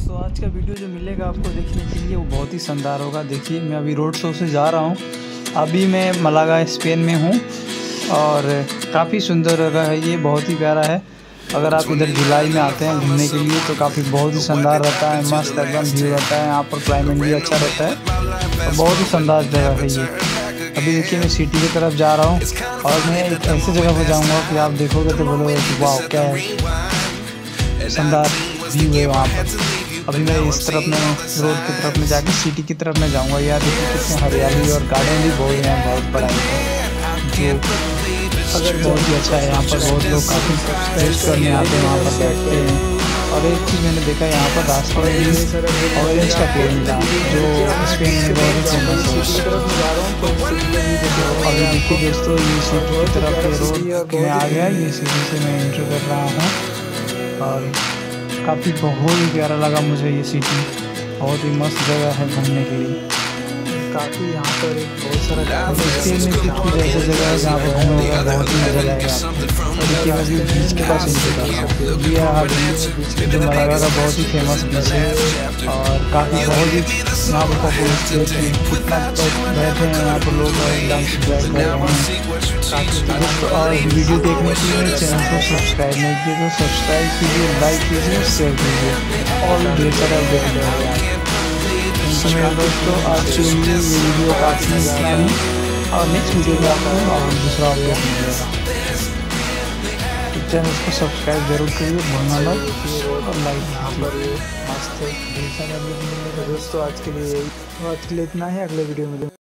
दोस्तों आज का वीडियो जो मिलेगा आपको देखने के लिए वो बहुत ही शानदार होगा। देखिए मैं अभी रोड शो से जा रहा हूँ। अभी मैं मलागा स्पेन में हूँ और काफ़ी सुंदर जगह है, ये बहुत ही प्यारा है। अगर आप इधर जुलाई में आते हैं घूमने के लिए तो काफ़ी बहुत ही शानदार रहता है, मस्त एकदम व्यू रहता है। यहाँ पर क्लाइमेट भी अच्छा रहता है और बहुत ही शानदार जगह है ये। अभी देखिए मैं सिटी की तरफ जा रहा हूँ और मैं एक ऐसी जगह पर जाऊँगा कि आप देखोगे तो बोलोगे कि वाह क्या है, शानदार व्यू है वहाँ पर। अभी मैं इस तरफ में रोड की तरफ में जाके सिटी की तरफ में जाऊँगा। यार देखिए कितनी हरियाली और गार्डन भी बहुत है, बहुत बड़ा है जो अगर बहुत ही अच्छा है। यहाँ पर बहुत लोग काफ़ी रेस्ट करने आते हैं, वहाँ पर बैठते हैं। और एक चीज़ मैंने देखा यहाँ पर रास्ते में भी ऑरेंज का पेड़ मिला जो स्पेन में बहुत ही फेमस है। अभी देखिए दोस्तों ये सिटी की तरफ के रोड में आ गया, ये सिटी से मैं एंटर कर रहा हूँ और काफ़ी बहुत ही प्यारा लगा मुझे ये सिटी। बहुत ही मस्त जगह है घूमने के लिए। काफ़ी यहाँ पर बहुत सारा स्पेन में कुछ ऐसी जगह है जहाँ पर घूमने का बहुत ही मजा आएगा। और देखिए मैं भी बीच के पास एंट्री कर रहा हूँ। ये जो मलागा का बहुत ही फेमस बीच है और काफ़ी बहुत ही यहाँ पर पॉपुलर है। कितना बैठे हैं यहाँ पर लोग डांस एंजॉय कर रहे हैं। और वीडियो देखने के लिए चैनल को सब्सक्राइब नहीं किए तो सब्सक्राइब कीजिए, लाइक कीजिए, शेयर कीजिए और ढेर सारा अपडेट मिलेगा। तो मेरे दोस्तों आज के लिए ये वीडियो काफ़ी इतना ही और नेक्स्ट वीडियो में आपको और दूसरा अपडेट मिलेगा। तो चैनल को सब्सक्राइब जरूर करिए, भूलना मत और लाइक कीजिए। मस्त है ढेर सारे अपडेट मिलेगा दोस्तों। आज के लिए इतना ही, अगले वीडियो में